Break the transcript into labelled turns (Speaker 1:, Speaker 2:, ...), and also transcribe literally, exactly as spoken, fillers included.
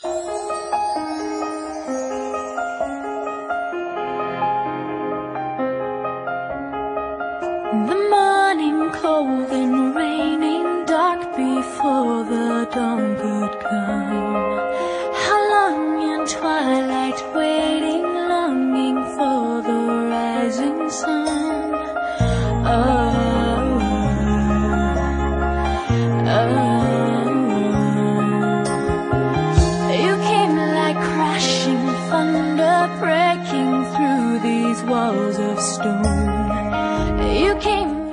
Speaker 1: The morning cold and raining, dark before the dawn could come. How long in twilight waiting, longing for the rising sun. Oh, oh, you came like crashing thunder, breaking through these walls of stone. You came